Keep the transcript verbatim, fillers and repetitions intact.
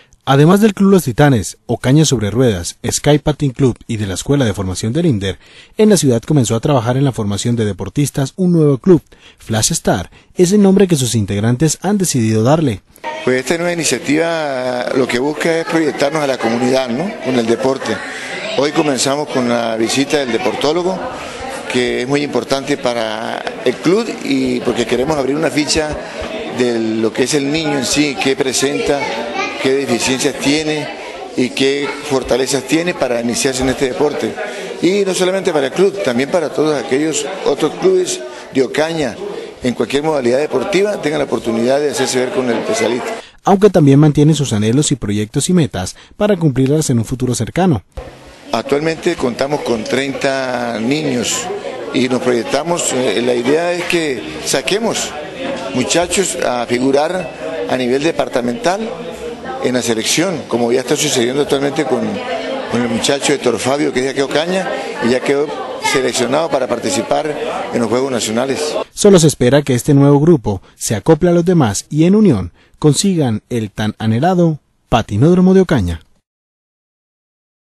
Además del Club Los Titanes, Ocaña Sobre Ruedas, Sky Patin Club y de la Escuela de Formación del INDER, en la ciudad comenzó a trabajar en la formación de deportistas un nuevo club. Flash Star es el nombre que sus integrantes han decidido darle. Pues esta nueva iniciativa lo que busca es proyectarnos a la comunidad, ¿no?, con el deporte. Hoy comenzamos con la visita del deportólogo, que es muy importante para el club y porque queremos abrir una ficha de lo que es el niño en sí, qué presenta, qué deficiencias tiene y qué fortalezas tiene para iniciarse en este deporte. Y no solamente para el club, también para todos aquellos otros clubes de Ocaña, en cualquier modalidad deportiva, tengan la oportunidad de hacerse ver con el especialista. Aunque también mantiene sus anhelos y proyectos y metas para cumplirlas en un futuro cercano. Actualmente contamos con treinta niños y nos proyectamos, eh, la idea es que saquemos muchachos a figurar a nivel departamental en la selección, como ya está sucediendo actualmente con, con el muchacho Héctor Fabio, que es de aquí Ocaña, y ya quedó seleccionado para participar en los Juegos Nacionales. Solo se espera que este nuevo grupo se acople a los demás y en unión consigan el tan anhelado Patinódromo de Ocaña.